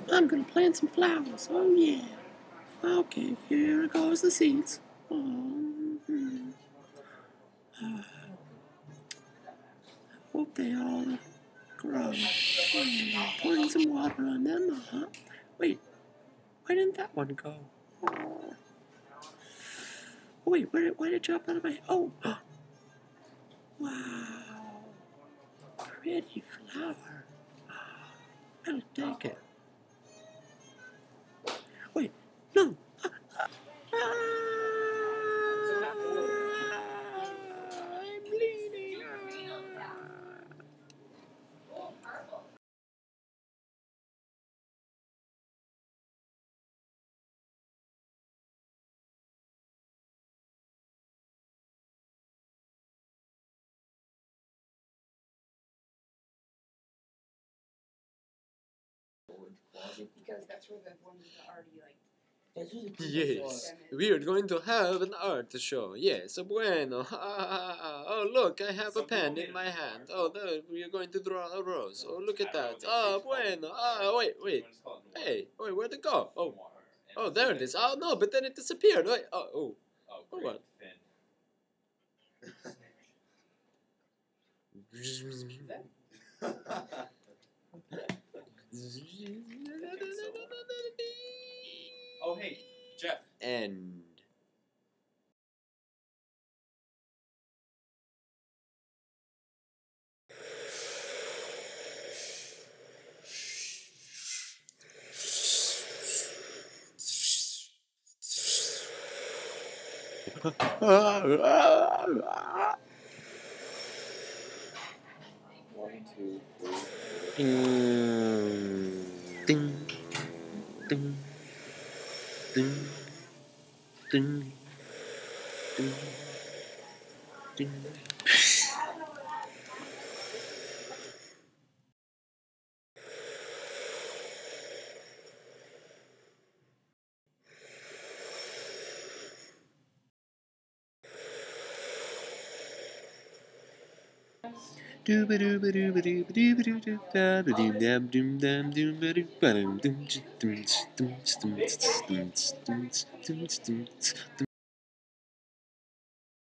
I'm gonna plant some flowers. Oh yeah. Okay, here goes the seeds. Hope they all grow. Pouring some water on them. Wait, why didn't that one go? Oh, wait, why did it drop out of my... Oh! Wow! Pretty flower. I'll take it. Wait, no! I'm bleeding. Because that's where the ones that already like. Yes, we are going to have an art show. Yes, bueno. Oh, look, I have a pen in my hand. Oh, there, we are going to draw a rose. Oh, look at that. Oh, bueno. Wait. Hey, wait, where'd it go? Oh, there it is. Oh, no, but then it disappeared. Wait, oh, what? Oh, hey, Jeff. End. One, two, three. Ding, ding, ding, ding, ding, ding. Dooba dooba dooba dooba dooba dooba dooba doom dam doom dam doom ba doom ba doom dum dum dum dum dum dum dum dum dum dum